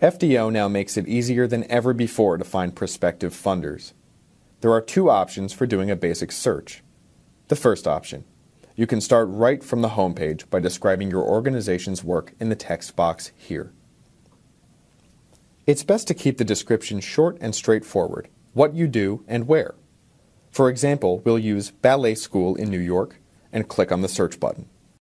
FDO now makes it easier than ever before to find prospective funders. There are two options for doing a basic search. The first option, you can start right from the homepage by describing your organization's work in the text box here. It's best to keep the description short and straightforward, what you do and where. For example, we'll use ballet school in New York and click on the search button.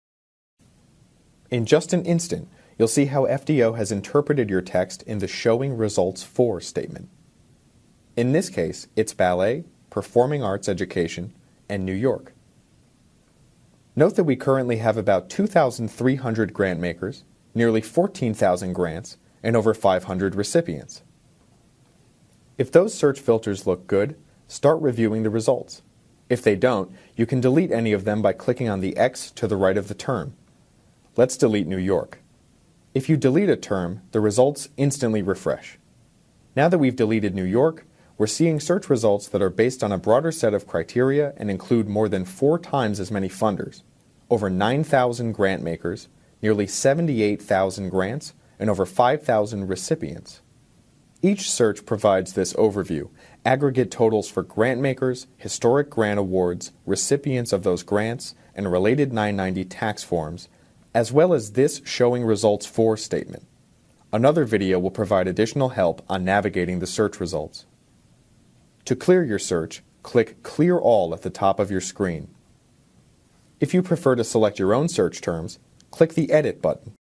In just an instant, you'll see how FDO has interpreted your text in the Showing Results For statement. In this case, it's ballet, performing arts education, and New York. Note that we currently have about 2,300 grant makers, nearly 14,000 grants, and over 500 recipients. If those search filters look good, start reviewing the results. If they don't, you can delete any of them by clicking on the X to the right of the term. Let's delete New York. If you delete a term, the results instantly refresh. Now that we've deleted New York, we're seeing search results that are based on a broader set of criteria and include more than 4 times as many funders, over 9,000 grant makers, nearly 78,000 grants, and over 5,000 recipients. Each search provides this overview, aggregate totals for grant makers, historic grant awards, recipients of those grants, and related 990 tax forms, as well as this Showing Results For statement. Another video will provide additional help on navigating the search results. To clear your search, click Clear All at the top of your screen. If you prefer to select your own search terms, click the Edit button.